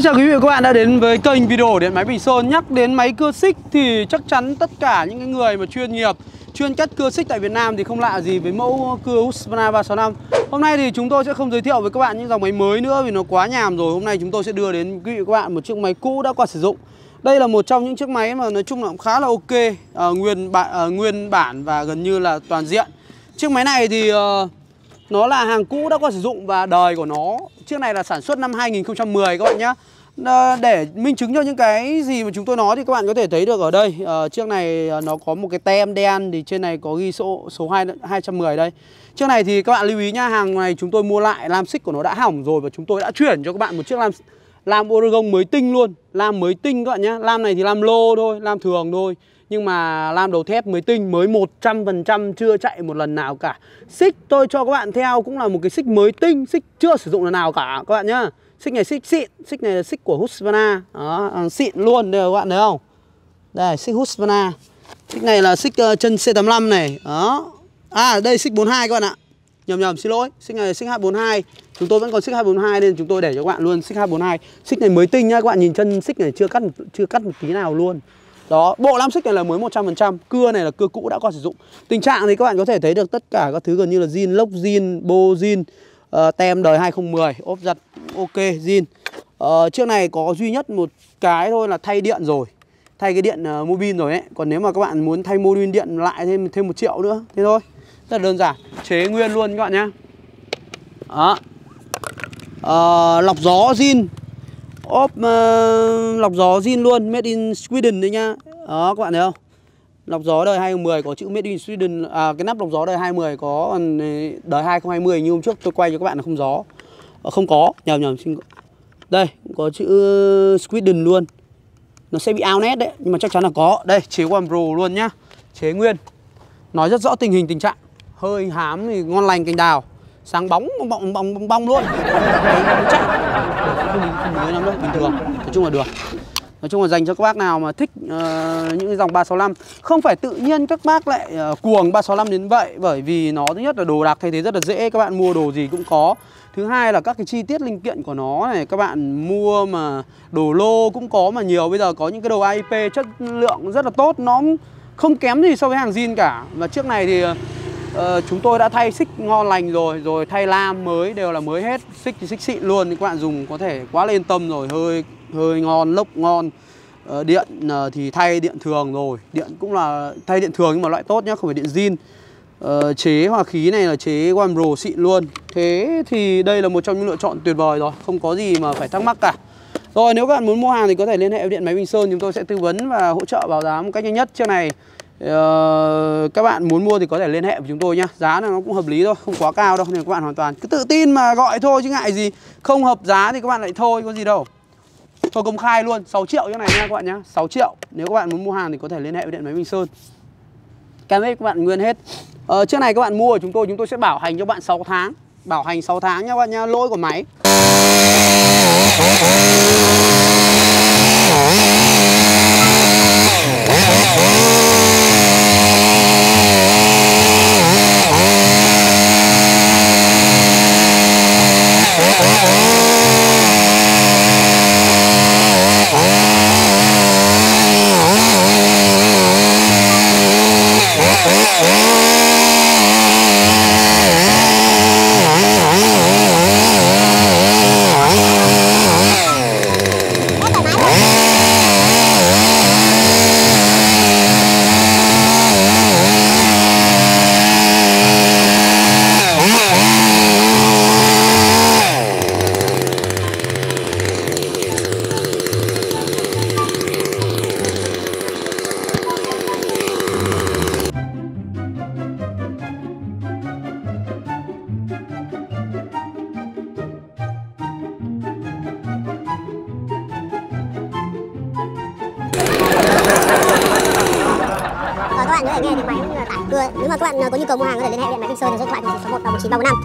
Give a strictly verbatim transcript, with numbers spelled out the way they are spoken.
Xin chào quý vị và các bạn đã đến với kênh video Điện Máy Bình Sơn. Nhắc đến máy cưa xích thì chắc chắn tất cả những người mà chuyên nghiệp, chuyên cắt cưa xích tại Việt Nam thì không lạ gì với mẫu cưa Husqvarna ba sáu năm. Hôm nay thì chúng tôi sẽ không giới thiệu với các bạn những dòng máy mới nữa vì nó quá nhàm rồi. Hôm nay chúng tôi sẽ đưa đến quý vị và các bạn một chiếc máy cũ đã qua sử dụng. Đây là một trong những chiếc máy mà nói chung là cũng khá là ok, à, nguyên, bản, à, nguyên bản và gần như là toàn diện. Chiếc máy này thì uh, nó là hàng cũ đã qua sử dụng và đời của nó, chiếc này là sản xuất năm hai nghìn không trăm mười các bạn nhé. Để minh chứng cho những cái gì mà chúng tôi nói thì các bạn có thể thấy được ở đây, uh, chiếc này nó có một cái tem đen, thì trên này có ghi số số hai trăm mười đây. Chiếc này thì các bạn lưu ý nha, hàng này chúng tôi mua lại, lam xích của nó đã hỏng rồi và chúng tôi đã chuyển cho các bạn một chiếc lam lam Oregon mới tinh luôn, lam mới tinh các bạn nhé. Lam này thì lam lô thôi, lam thường thôi, nhưng mà lam đầu thép mới tinh, mới một trăm phần trăm, chưa chạy một lần nào cả. Xích tôi cho các bạn theo cũng là một cái xích mới tinh, xích chưa sử dụng lần nào cả các bạn nhá. Xích này xích xịn, xích này là xích của Husqvarna. Đó, xịn luôn, đây các bạn thấy không? Đây, xích Husqvarna. Xích này là xích uh, chân C tám mươi lăm này. Đó. À, đây xích bốn mươi hai các bạn ạ. Nhầm nhầm, xin lỗi. Xích này là xích H bốn mươi hai. Chúng tôi vẫn còn xích H bốn mươi hai nên chúng tôi để cho các bạn luôn xích H bốn mươi hai. Xích này mới tinh nhá, các bạn nhìn chân xích này chưa cắt chưa cắt một tí nào luôn. Đó, bộ lam xích này là mới một trăm phần trăm, cưa này là cưa cũ đã qua sử dụng. Tình trạng thì các bạn có thể thấy được tất cả các thứ gần như là zin, lốc zin, bô zin, uh, tem đời hai không một không, ốp giật ok, zin. Uh, chiếc này có duy nhất một cái thôi là thay điện rồi, thay cái điện uh, mô bin rồi ấy. Còn nếu mà các bạn muốn thay mô bin điện lại thêm thêm một triệu nữa, thế thôi. Rất là đơn giản, chế nguyên luôn các bạn nhé. Đó. Uh, lọc gió zin, ốp uh, lọc gió zin luôn, made in Sweden đấy nhá. Đó các bạn thấy không? Lọc gió đời hai không một không có chữ made in Sweden, à, cái nắp lọc gió đời hai không một không có, còn đời hai không hai không như hôm trước tôi quay cho các bạn là không gió. À, không có, nhầm nhầm xin. Đây, có chữ Sweden luôn. Nó sẽ bị out nét đấy, nhưng mà chắc chắn là có. Đây, chế One Pro luôn nhá. Chế nguyên. Nói rất rõ tình hình tình trạng. Hơi hám thì ngon lành cành đào. Sáng bóng bong bong bong bong, bong luôn. Chắc không mới lắm đâu, bình thường. Nói chung là được. Nói chung là dành cho các bác nào mà thích uh, những cái dòng ba sáu năm. Không phải tự nhiên các bác lại uh, cuồng ba sáu năm đến vậy. Bởi vì nó thứ nhất là đồ đạc thay thế rất là dễ, các bạn mua đồ gì cũng có. Thứ hai là các cái chi tiết linh kiện của nó này, các bạn mua mà đồ lô cũng có mà nhiều. Bây giờ có những cái đồ a i pê chất lượng rất là tốt, nó không kém gì so với hàng zin cả. Và chiếc này thì uh, chúng tôi đã thay xích ngon lành rồi, rồi thay lam mới đều là mới hết. Xích thì xích xịn luôn, thì các bạn dùng có thể quá là yên tâm rồi, hơi hơi ngon, lốc ngon. uh, Điện uh, thì thay điện thường rồi, điện cũng là thay điện thường nhưng mà loại tốt nhá, không phải điện zin. uh, Chế hòa khí này là chế One Pro xịn luôn. Thế thì đây là một trong những lựa chọn tuyệt vời rồi, không có gì mà phải thắc mắc cả. Rồi nếu các bạn muốn mua hàng thì có thể liên hệ với Điện Máy Bình Sơn, chúng tôi sẽ tư vấn và hỗ trợ báo giá một cách nhanh nhất. Chiếc này uh, các bạn muốn mua thì có thể liên hệ với chúng tôi nhá. Giá này nó cũng hợp lý thôi, không quá cao đâu, nên các bạn hoàn toàn cứ tự tin mà gọi thôi chứ ngại gì. Không hợp giá thì các bạn lại thôi, có gì đâu. Thôi công khai luôn, sáu triệu chiếc này nha các bạn nhá, sáu triệu. Nếu các bạn muốn mua hàng thì có thể liên hệ với Điện Máy Bình Sơn. Cam kết các bạn nguyên hết. Ờ, chiếc này các bạn mua ở chúng tôi, chúng tôi sẽ bảo hành cho bạn sáu tháng. Bảo hành sáu tháng nha các bạn nhá, lỗi của máy. Các bạn có thể nghe tiếng máy cũng như là tải cưa. Nếu mà các bạn có nhu cầu mua hàng có thể liên hệ Điện Máy Bình Sơn, số điện thoại thì số một ba bốn chín ba bốn năm.